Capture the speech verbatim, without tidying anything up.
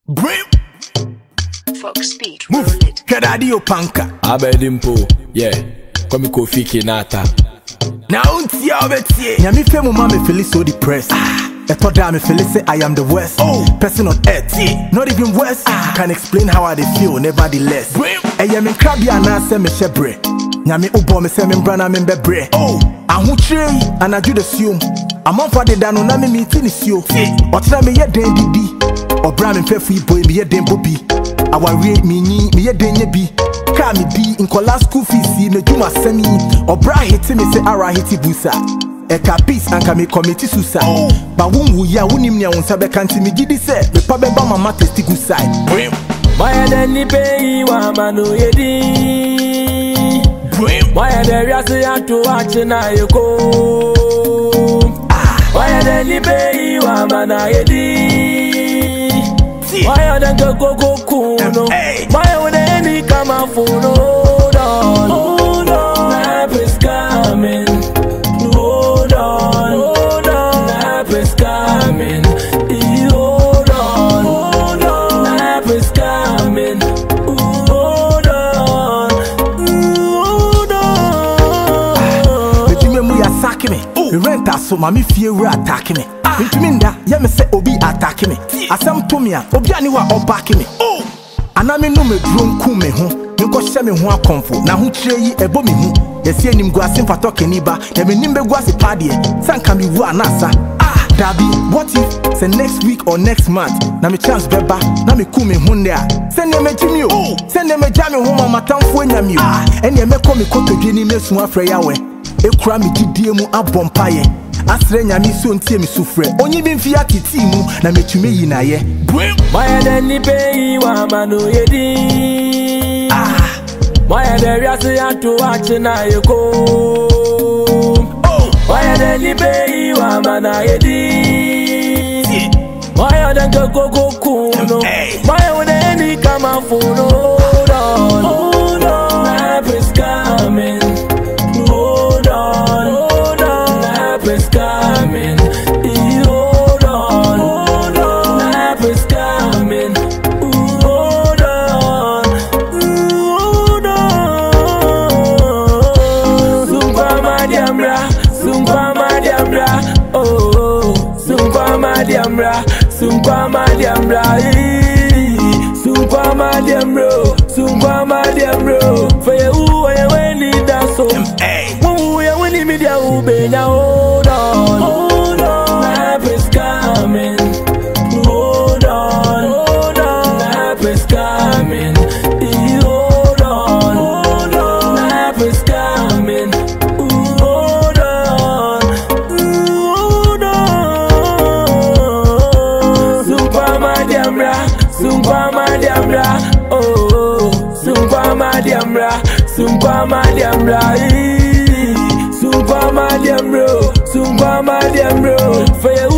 Brim. Fox Speed. Move. Kadadio panka. Abedimpo. Yeah. Komi Kofi Kinata. Now unti obeti. Nyami fe mo ma me feel so depressed. Ah. Eto da me feel say I am the worst oh. person on earth. Yeah. Not even worse. Ah. I can explain how I dey feel nevertheless. Brim. Eye me krabia na se me shebre. Nyami ubo me se me brana me bebre. Oh. Ahu tree anaju de siom. Amanfa de da no na me meet ni sio. Otra me ye den didi. Obra me fefu boy me ye den bobi. Aware me ni me ye den ye bi. Ka me di nkola school fees me dwuma sami. Obra hiti me se ara hiti busa. Eka peace anka me committee suicide. Oh. Ba wunwu ya wunim nya wonsa be kanti me gidi se me pa be ba mama testi good side. Why then ni pay wa manu yedi. Why there ya say to watch na yeko. Why then ni pay wa mana yedi. Why then go go go kuno. Why would any come out for no. Hold on, hold on. Nap is coming. Hold on, hold on. Nap is coming. Hold on, hold on. Nap is coming. Hold on, hold on. But you remember you attack me. You rent us so mommy fear we attack me. You mean that? Yeah, me say Obi attack me. Asam to me, Obi aniwa back me. Oh, anami no me drum ku me ho. You go share me ho akomfo. Na ho kire yi ebo me hu. Yesi anim gu asem fato keniba. Ya me nimbe gu ase padie. San kan bi wu anasa. Ah, Dabi, what if say next week or next month? Na me chance beba, na me ku me hu ndia. Send me jimi o. Send me jami ho mama tamfo anyami o. Ene me ko me kotodwe ni me su afre yawe. Ekura me gidie mu abompaye. Asre nyami so ntie mi sufre. Onyi bi mfi atiti mu na metume yi na ye. Why then ni pay wa manu yedi. Ah. Why there ya say to watch na yeko. Why then ni pay wa mana yedi. Why then go go go kuno. Why would any come out for no. Hold on, hold on. Nap is coming. Hold on, hold on. Nap is coming. Hold on, hold on. Nap is coming. Hold on, hold on. Sumpa madiamra, sumpa madiamra. Oh, sumpa madiamra, sumpa madiamra. Sumpa madiamro, sumpa madiamro. For you, I when need that so. Woo, ya when need me dia ube na hold on, hold on. Nap is coming. Hold on, hold on. Nap is coming. Hold on, hold on. Nap is coming. Hold on, hold on. Sumpa madiamra, sumpa madiamra. Oh, sumpa madiamra, sumpa madiamra. Sumpa madiamro, sumpa madiamro. For you.